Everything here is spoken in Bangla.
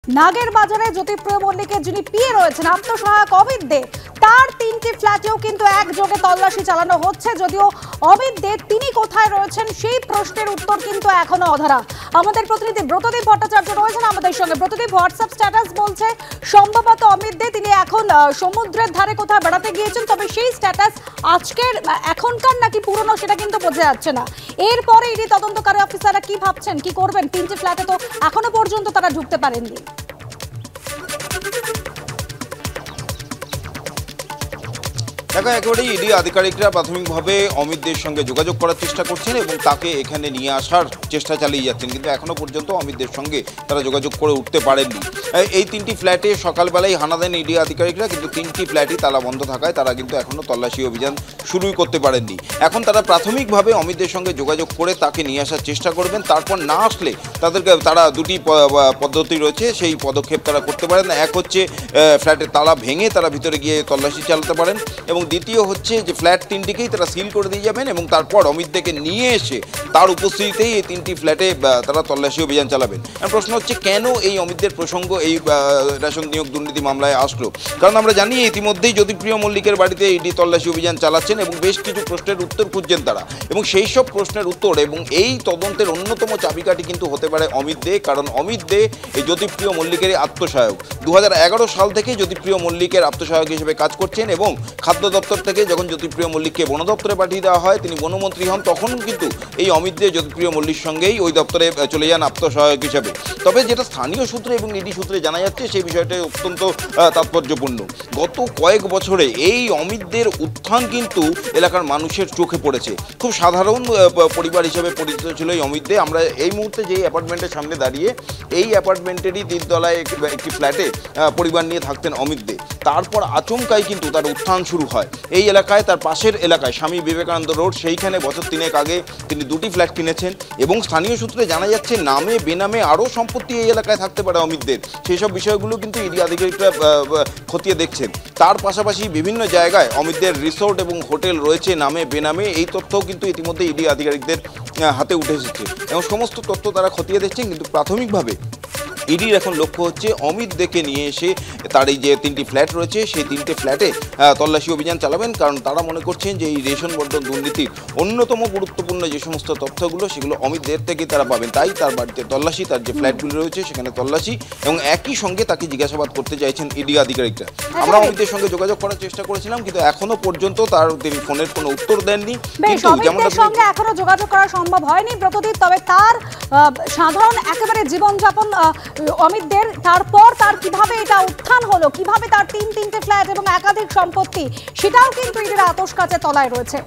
নাগের বাজারে জ্যোতিপ্রিয় মল্লিকের যিনি পিয়ে রয়েছেন আত্মসহায়ক অমিত দে, তার 3টি ফ্ল্যাটেও কিন্তু একযোগে তল্লাশি চালানো হচ্ছে। যদিও অমিত দে তিনি কোথায় রয়েছেন সেই প্রশ্নের উত্তর কিন্তু এখনো অধরা। আমাদের প্রতিনিধি ব্রতদীপ ভট্টাচার্য রয়েছেন আমাদের সঙ্গে। ব্রতদীপ, হোয়াটসঅ্যাপ স্ট্যাটাস বলছে সম্ভবত অমিত দে তিনি এখন সমুদ্রের ধারে কোথাও বেড়াতে গিয়েছেন, তবে সেই স্ট্যাটাস আজকের এখনকার নাকি পুরনো সেটা কিন্তু বোঝা যাচ্ছে না। এরপরে ইডি তদন্তকারী অফিসাররা কি ভাবছেন, কি করবেন? 3টি ফ্ল্যাটে তো এখনো পর্যন্ত তারা ঢুকতে পারেননি। দেখো, একেবারেই ইডি আধিকারিকরা প্রাথমিকভাবে অমিত দের সঙ্গে যোগাযোগ করার চেষ্টা করছেন এবং তাকে এখানে নিয়ে আসার চেষ্টা চালিয়ে যাচ্ছেন, কিন্তু এখনো পর্যন্ত অমিত দের সঙ্গে তারা যোগাযোগ করে উঠতে পারেননি। এই 3টি ফ্ল্যাটে সকালবেলায় হানা দেন ইডি আধিকারিকরা, কিন্তু 3টি ফ্ল্যাটই তালা বন্ধ থাকায় তারা কিন্তু এখনো তল্লাশি অভিযান শুরুই করতে পারেননি। এখন তারা প্রাথমিকভাবে অমিত দের সঙ্গে যোগাযোগ করে তাকে নিয়ে আসার চেষ্টা করবেন। তারপর না আসলে তারা দুটি পদ্ধতি রয়েছে, সেই পদক্ষেপ তারা করতে পারেন। এক হচ্ছে ফ্ল্যাটের তালা ভেঙে তারা ভিতরে গিয়ে তল্লাশি চালাতে পারেন, এবং দ্বিতীয় হচ্ছে যে ফ্ল্যাট 3টিকেই তারা সিল করে দিয়ে যাবেন এবং তারপর অমিত দেকে নিয়ে এসে তার উপস্থিতিতেই এই 3টি ফ্ল্যাটে তারা তল্লাশি অভিযান চালাবেন। প্রশ্ন হচ্ছে কেন এই অমিতদের প্রসঙ্গ এই রেশন নিয়োগ দুর্নীতি মামলায় আসলো? কারণ আমরা জানি ইতিমধ্যেই জ্যোতিপ্রিয় মল্লিকের বাড়িতে ইডি তল্লাশি অভিযান চালাচ্ছেন এবং বেশ কিছু প্রশ্নের উত্তর খুঁজছেন তারা, এবং সেই সব প্রশ্নের উত্তর এবং এই তদন্তের অন্যতম চাবিকাঠি কিন্তু হতে পারে অমিত দে। কারণ অমিত দে এই জ্যোতিপ্রিয় মল্লিকের আত্মসহায়ক। 2011 সাল থেকে জ্যোতিপ্রিয় মল্লিকের আত্মসহায়ক হিসেবে কাজ করছেন, এবং খাদ্য দপ্তর থেকে যখন জ্যোতিপ্রিয় মল্লিককে বন দপ্তরে পাঠিয়ে দেওয়া হয়, তিনি বনমন্ত্রী হন, তখন কিন্তু এই অমিত দে জ্যোতিপ্রিয় মল্লিক সঙ্গেই ওই দপ্তরে চলে যান আত্মসহায়ক হিসেবে। তবে যেটা স্থানীয় সূত্রে এবং ইডি সূত্রে জানা যাচ্ছে, সেই বিষয়টা অত্যন্ত তাৎপর্যপূর্ণ। গত কয়েক বছরে এই অমিতদের উত্থান কিন্তু এলাকার মানুষের চোখে পড়েছে। খুব সাধারণ পরিবার হিসেবে পরিচিত ছিল এই অমিত দে। আমরা এই মুহূর্তে যে অ্যাপার্টমেন্টের সামনে দাঁড়িয়ে, এই অ্যাপার্টমেন্টেরই 3 তলায় একটি ফ্ল্যাটে পরিবার নিয়ে থাকতেন অমিত দে। তারপর আচমকাই কিন্তু তার উত্থান শুরু হয় এই এলাকায়, তার পাশের এলাকায় স্বামী বিবেকানন্দ রোড, সেইখানে বছর 3 আগে তিনি 2টি ফ্ল্যাট কিনেছেন, এবং স্থানীয় সূত্রে জানা যাচ্ছে নামে বেনামে আরও সম্পত্তি এই এলাকায় থাকতে পারে অমিতদের। সেই সব বিষয়গুলো কিন্তু ইডি আধিকারিকরা খতিয়ে দেখছেন। তার পাশাপাশি বিভিন্ন জায়গায় অমিতদের রিসোর্ট এবং হোটেল রয়েছে নামে বেনামে, এই তথ্যও কিন্তু ইতিমধ্যে ইডি আধিকারিকদের হাতে উঠে এসেছে এবং সমস্ত তথ্য তারা খতিয়ে দেখছেন। কিন্তু প্রাথমিকভাবে ইডির এখন লক্ষ্য হচ্ছে অমিত দেকে নিয়ে এসে তার এই যে 3টি ফ্ল্যাট রয়েছে সেই 3টে ফ্ল্যাটে তল্লাশি অভিযান চালাবেন। কারণ তারা মনে করছেন যে এই রেশন বন্টন দুর্নীতির অন্যতম গুরুত্বপূর্ণ যে সমস্ত তথ্যগুলো সেগুলো অমিত দের থেকেই তারা পাবেন। তাই তার বাড়িতে তল্লাশি, তার যে ফ্ল্যাটগুলো রয়েছে সেখানে তল্লাশি, এবং একই সঙ্গে তাকে জিজ্ঞাসাবাদ করতে চাইছেন ইডি আধিকারিকরা। আমরা অমিতের সঙ্গে যোগাযোগ করার চেষ্টা করেছিলাম, কিন্তু এখনো পর্যন্ত তিনি ফোনের কোনো উত্তর দেননি। কিন্তু যেমন সঙ্গে এখনো যোগাযোগ করা সম্ভব হয়নি ব্রতদীপ, তবে তার সাধারণ একেবারে জীবনযাপন অমিতদের, তারপর তার কিভাবে এটা উত্থান হলো, কিভাবে তার 3টে ফ্ল্যাট এবং একাধিক সম্পত্তি, সেটাও কিন্তু এদের আতশ কাচের তলায় রয়েছে।